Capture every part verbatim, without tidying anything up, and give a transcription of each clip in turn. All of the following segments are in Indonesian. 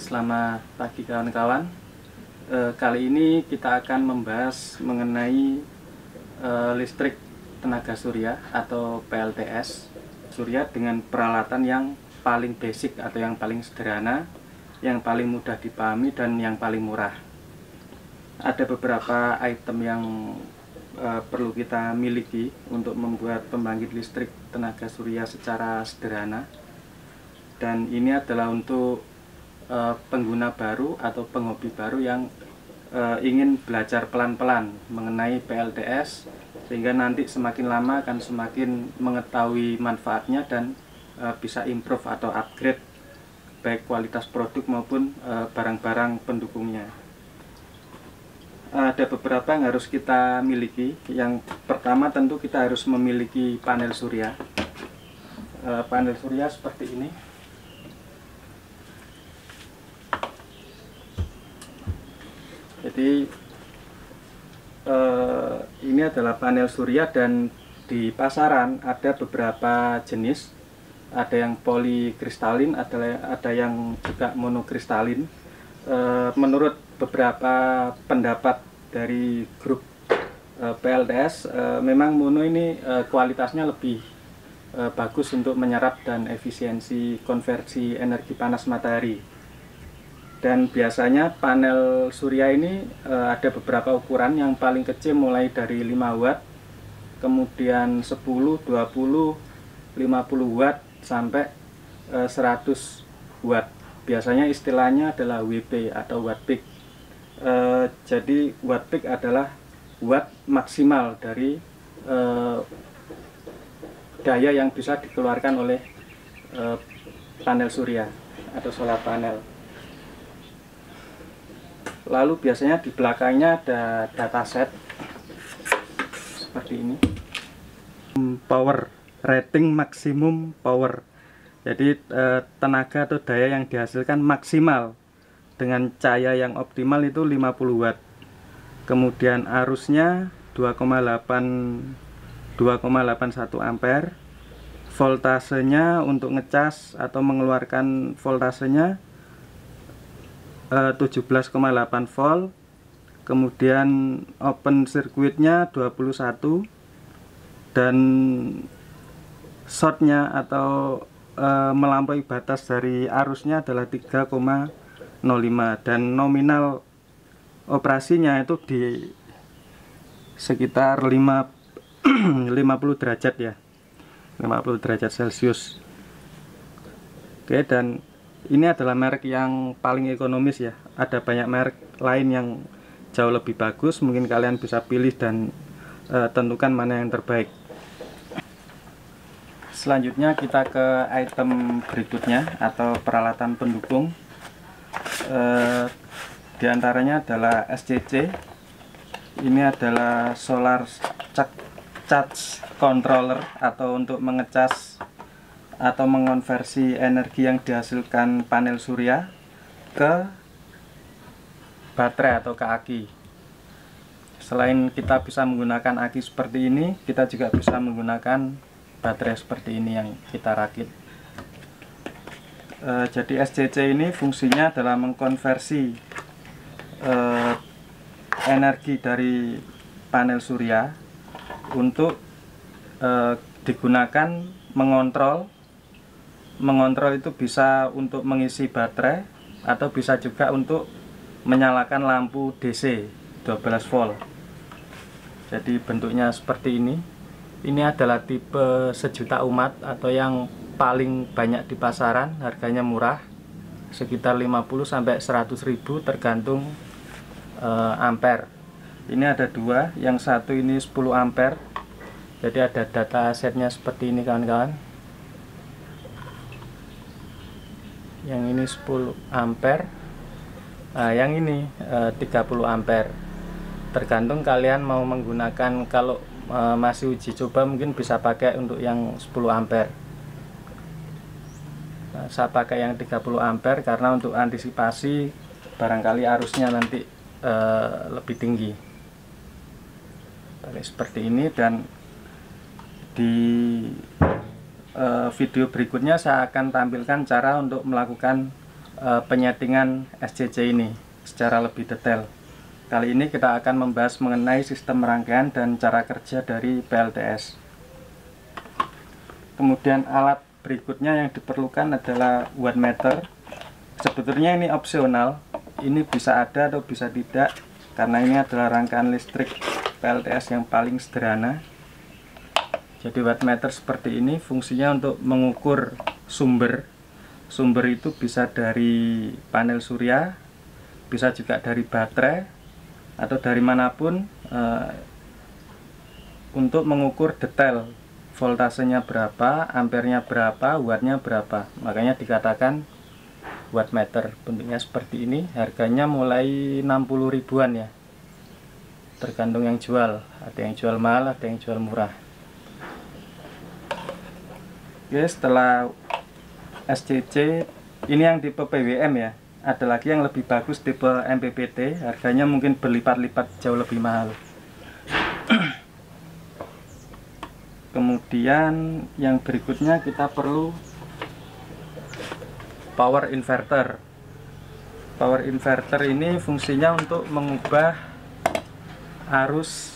Selamat pagi kawan-kawan. E, kali ini kita akan membahas mengenai e, listrik tenaga surya atau P L T S surya dengan peralatan yang paling basic atau yang paling sederhana, yang paling mudah dipahami dan yang paling murah. Ada beberapa item yang e, perlu kita miliki untuk membuat pembangkit listrik tenaga surya secara sederhana, dan ini adalah untuk Uh, pengguna baru atau penghobi baru yang uh, ingin belajar pelan-pelan mengenai P L T S, sehingga nanti semakin lama akan semakin mengetahui manfaatnya dan uh, bisa improve atau upgrade baik kualitas produk maupun barang-barang uh, pendukungnya. Uh, ada beberapa yang harus kita miliki. Yang pertama tentu kita harus memiliki panel surya. Uh, panel surya seperti ini. Jadi eh, ini adalah panel surya, dan di pasaran ada beberapa jenis. Ada yang polikristalin, ada ada yang juga monokristalin. Eh, menurut beberapa pendapat dari grup eh, P L T S, eh, memang mono ini eh, kualitasnya lebih eh, bagus untuk menyerap dan efisiensi konversi energi panas matahari. Dan biasanya panel surya ini e, ada beberapa ukuran. Yang paling kecil mulai dari lima watt, kemudian sepuluh, dua puluh, lima puluh watt sampai e, seratus watt. Biasanya istilahnya adalah W P atau watt peak. E, jadi watt peak adalah watt maksimal dari e, daya yang bisa dikeluarkan oleh e, panel surya atau solar panel. Lalu biasanya di belakangnya ada dataset seperti ini. Power rating maksimum power. Jadi eh, tenaga atau daya yang dihasilkan maksimal dengan cahaya yang optimal itu lima puluh watt. Kemudian arusnya dua koma delapan satu ampere. Voltasenya untuk ngecas atau mengeluarkan voltasenya tujuh belas koma delapan volt. Kemudian open circuitnya dua puluh satu, dan shortnya atau e, melampaui batas dari arusnya adalah tiga koma nol lima, dan nominal operasinya itu di sekitar lima puluh derajat ya, lima puluh derajat Celcius. Oke, dan ini adalah merek yang paling ekonomis ya. Ada banyak merek lain yang jauh lebih bagus. Mungkin kalian bisa pilih dan e, tentukan mana yang terbaik. Selanjutnya kita ke item berikutnya atau peralatan pendukung. E, di antaranya adalah S C C. Ini adalah solar charge controller, atau untuk mengecas atau mengonversi energi yang dihasilkan panel surya ke baterai atau ke aki. Selain kita bisa menggunakan aki seperti ini, kita juga bisa menggunakan baterai seperti ini yang kita rakit. E, jadi S C C ini fungsinya adalah mengkonversi e, energi dari panel surya untuk e, digunakan mengontrol. Mengontrol itu bisa untuk mengisi baterai atau bisa juga untuk menyalakan lampu D C dua belas volt. Jadi bentuknya seperti ini. Ini adalah tipe sejuta umat atau yang paling banyak di pasaran. Harganya murah, sekitar lima puluh sampai seratus ribu tergantung eh, ampere. Ini ada dua, yang satu ini sepuluh ampere. Jadi ada data setnya seperti ini kawan-kawan. Yang ini sepuluh ampere, nah yang ini e, tiga puluh ampere. Tergantung kalian mau menggunakan. Kalau e, masih uji coba mungkin bisa pakai untuk yang sepuluh ampere. Nah, saya pakai yang tiga puluh ampere karena untuk antisipasi barangkali arusnya nanti e, lebih tinggi. Pakai seperti ini, dan di video berikutnya saya akan tampilkan cara untuk melakukan uh, penyetingan S C C ini secara lebih detail. Kali ini kita akan membahas mengenai sistem rangkaian dan cara kerja dari P L T S. Kemudian alat berikutnya yang diperlukan adalah wattmeter. Sebetulnya ini opsional, ini bisa ada atau bisa tidak, karena ini adalah rangkaian listrik P L T S yang paling sederhana. Jadi wattmeter seperti ini fungsinya untuk mengukur sumber. Sumber itu bisa dari panel surya, bisa juga dari baterai, atau dari manapun, uh, untuk mengukur detail voltasenya berapa, ampernya berapa, wattnya berapa. Makanya dikatakan wattmeter. Bentuknya seperti ini, harganya mulai enam puluh ribuan ya, tergantung yang jual. Ada yang jual mahal, ada yang jual murah. Oke, setelah S C C ini yang tipe P W M ya. Ada lagi yang lebih bagus tipe M P P T, harganya mungkin berlipat-lipat jauh lebih mahal. Kemudian yang berikutnya kita perlu power inverter. Power inverter ini fungsinya untuk mengubah arus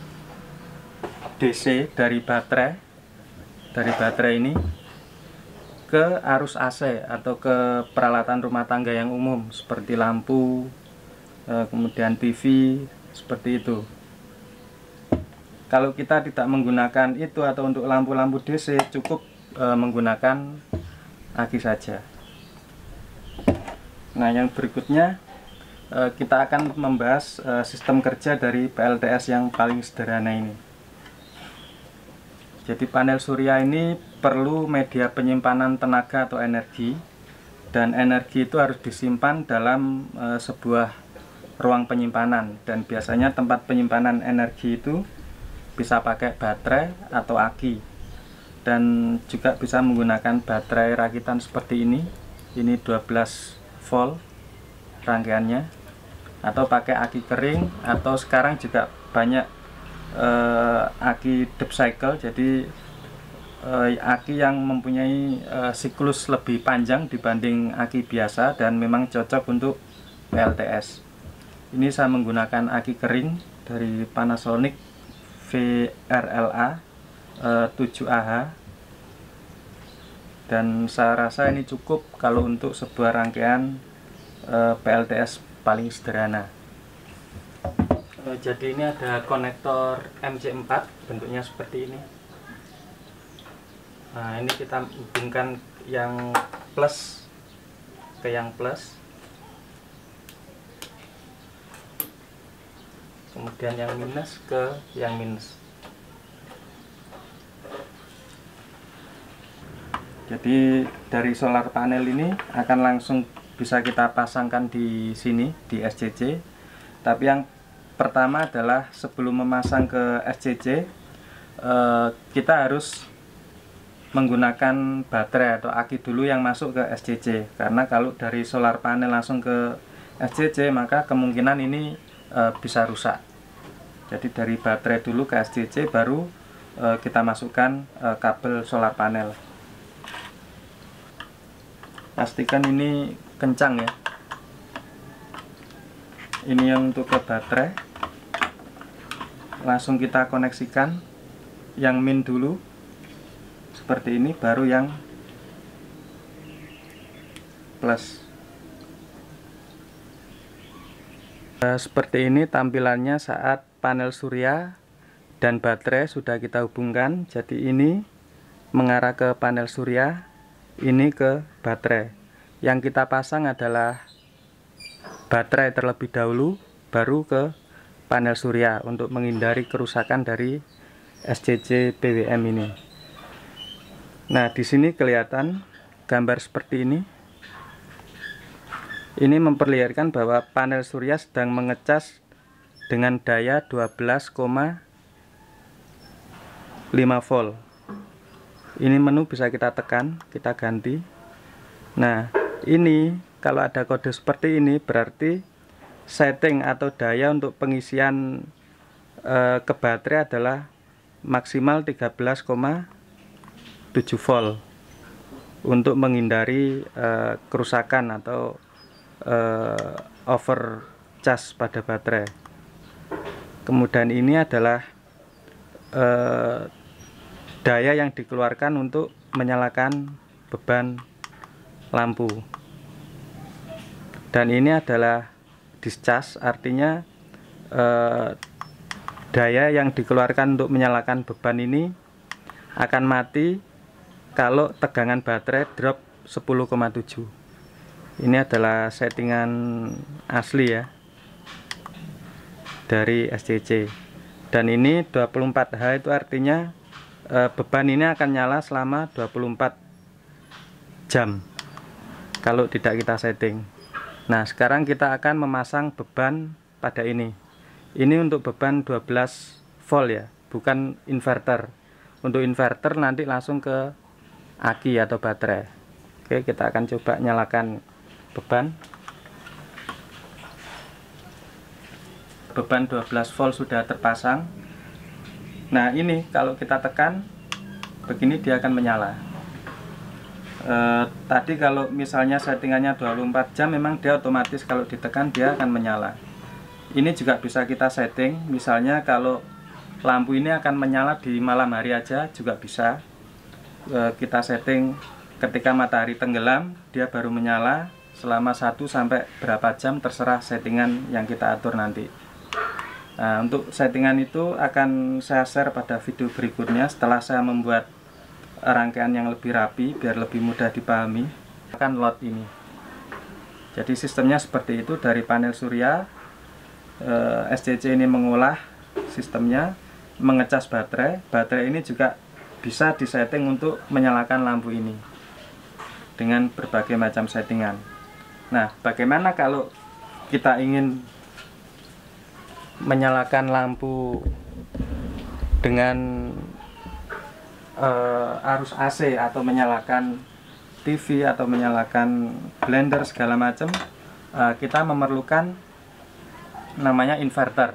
D C dari baterai dari baterai ini ke arus A C atau ke peralatan rumah tangga yang umum seperti lampu, kemudian T V, seperti itu. Kalau kita tidak menggunakan itu atau untuk lampu-lampu D C, cukup e, menggunakan aki saja. Nah, yang berikutnya e, kita akan membahas e, sistem kerja dari P L T S yang paling sederhana ini. Jadi panel surya ini perlu media penyimpanan tenaga atau energi, dan energi itu harus disimpan dalam e, sebuah ruang penyimpanan, dan biasanya tempat penyimpanan energi itu bisa pakai baterai atau aki, dan juga bisa menggunakan baterai rakitan seperti ini. Ini dua belas volt rangkaiannya, atau pakai aki kering, atau sekarang juga banyak eh, aki deep cycle, jadi eh, aki yang mempunyai eh, siklus lebih panjang dibanding aki biasa dan memang cocok untuk P L T S. Ini saya menggunakan aki kering dari Panasonic V R L A eh, tujuh A H, dan saya rasa ini cukup kalau untuk sebuah rangkaian eh, P L T S paling sederhana. Eh, jadi ini ada konektor M C empat, bentuknya seperti ini. Nah, ini kita hubungkan yang plus ke yang plus, kemudian yang minus ke yang minus. Jadi dari solar panel ini akan langsung bisa kita pasangkan di sini di S C C. Tapi yang pertama adalah sebelum memasang ke S C C, eh, kita harus menggunakan baterai atau aki dulu yang masuk ke S C C. Karena kalau dari solar panel langsung ke S C C, maka kemungkinan ini e, bisa rusak. Jadi dari baterai dulu ke S C C, baru e, kita masukkan e, kabel solar panel. Pastikan ini kencang ya. Ini yang untuk ke baterai. Langsung kita koneksikan yang min dulu seperti ini, baru yang plus. Nah, seperti ini tampilannya saat panel surya dan baterai sudah kita hubungkan. Jadi ini mengarah ke panel surya, ini ke baterai. Yang kita pasang adalah baterai terlebih dahulu, baru ke panel surya untuk menghindari kerusakan dari S C C P W M ini. Nah, di sini kelihatan gambar seperti ini. Ini memperlihatkan bahwa panel surya sedang mengecas dengan daya dua belas koma lima volt. Ini menu bisa kita tekan, kita ganti. Nah, ini kalau ada kode seperti ini berarti setting atau daya untuk pengisian e, ke baterai adalah maksimal tiga belas koma tujuh volt. untuk menghindari uh, kerusakan atau uh, overcharge pada baterai. Kemudian ini adalah uh, daya yang dikeluarkan untuk menyalakan beban lampu. Dan ini adalah discharge, artinya uh, daya yang dikeluarkan untuk menyalakan beban ini akan mati kalau tegangan baterai drop sepuluh koma tujuh. Ini adalah settingan asli ya dari S C C. Dan ini dua puluh empat H itu artinya e, beban ini akan nyala selama dua puluh empat jam kalau tidak kita setting. Nah, sekarang kita akan memasang beban pada ini. Ini untuk beban dua belas volt ya, bukan inverter. Untuk inverter nanti langsung ke aki atau baterai. Oke, kita akan coba nyalakan beban. Beban dua belas volt sudah terpasang. Nah, ini kalau kita tekan begini dia akan menyala. E, tadi kalau misalnya settingannya dua puluh empat jam, memang dia otomatis kalau ditekan dia akan menyala. Ini juga bisa kita setting, misalnya kalau lampu ini akan menyala di malam hari aja juga bisa. Kita setting ketika matahari tenggelam dia baru menyala selama satu sampai berapa jam, terserah settingan yang kita atur nanti. Nah, untuk settingan itu akan saya share pada video berikutnya setelah saya membuat rangkaian yang lebih rapi biar lebih mudah dipahami. Akan load ini, jadi sistemnya seperti itu. Dari panel surya, eh, S C C ini mengolah sistemnya, mengecas baterai. Baterai ini juga bisa disetting untuk menyalakan lampu ini dengan berbagai macam settingan. Nah, bagaimana kalau kita ingin menyalakan lampu dengan uh, arus A C atau menyalakan T V atau menyalakan blender segala macam, uh, kita memerlukan namanya inverter.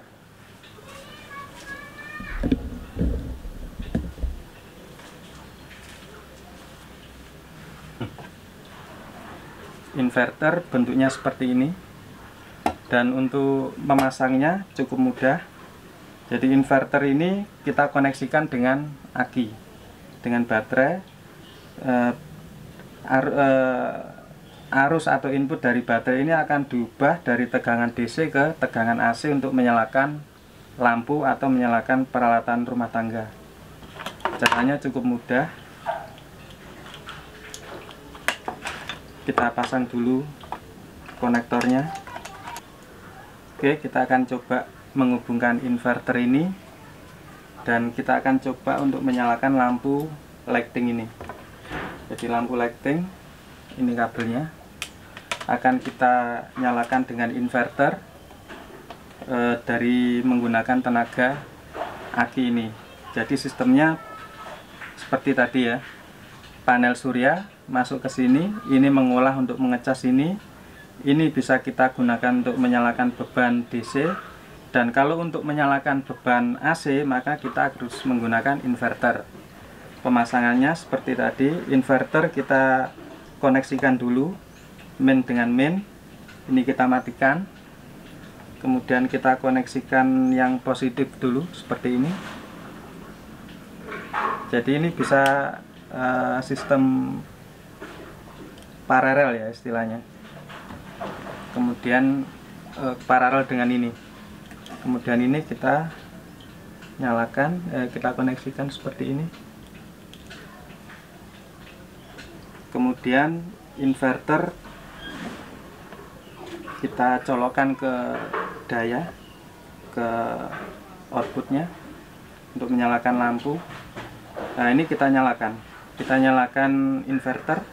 Inverter bentuknya seperti ini, dan untuk memasangnya cukup mudah. Jadi inverter ini kita koneksikan dengan aki, dengan baterai. eh, ar, eh, arus atau input dari baterai ini akan diubah dari tegangan D C ke tegangan A C untuk menyalakan lampu atau menyalakan peralatan rumah tangga. Caranya cukup mudah. Kita pasang dulu konektornya. Oke, kita akan coba menghubungkan inverter ini, dan kita akan coba untuk menyalakan lampu lighting ini. Jadi lampu lighting ini kabelnya akan kita nyalakan dengan inverter e, dari menggunakan tenaga aki ini. Jadi sistemnya seperti tadi ya, panel surya masuk ke sini, ini mengolah untuk mengecas ini. Ini bisa kita gunakan untuk menyalakan beban D C, dan kalau untuk menyalakan beban A C maka kita harus menggunakan inverter. Pemasangannya seperti tadi, inverter kita koneksikan dulu main dengan main, ini kita matikan, kemudian kita koneksikan yang positif dulu seperti ini. Jadi ini bisa uh, sistem paralel ya istilahnya. Kemudian e, paralel dengan ini. Kemudian ini kita nyalakan, e, kita koneksikan seperti ini. Kemudian inverter kita colokkan ke daya, ke outputnya untuk menyalakan lampu. Nah, ini kita nyalakan. Kita nyalakan inverter.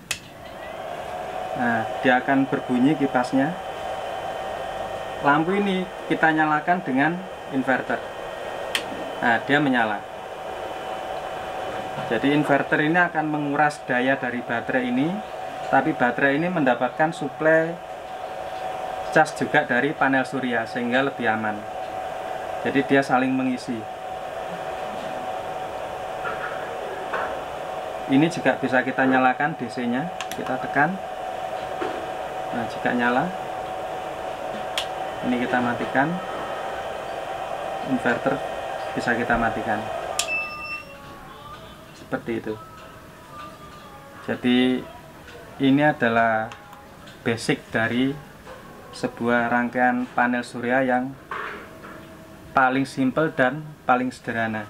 Nah, dia akan berbunyi kipasnya. Lampu ini kita nyalakan dengan inverter. Nah, dia menyala. Jadi inverter ini akan menguras daya dari baterai ini, tapi baterai ini mendapatkan suplai cas juga dari panel surya sehingga lebih aman. Jadi dia saling mengisi. Ini juga bisa kita nyalakan D C-nya, kita tekan. Nah, jika nyala, ini kita matikan. Inverter bisa kita matikan. Seperti itu. Jadi ini adalah basic dari sebuah rangkaian panel surya yang paling simple dan paling sederhana.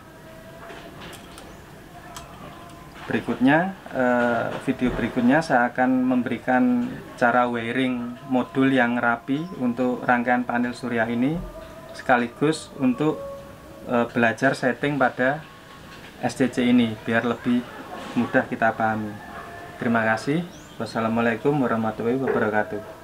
Berikutnya, eh, video berikutnya saya akan memberikan cara wiring modul yang rapi untuk rangkaian panel surya ini, sekaligus untuk eh, belajar setting pada S C C ini biar lebih mudah kita pahami. Terima kasih. Wassalamualaikum warahmatullahi wabarakatuh.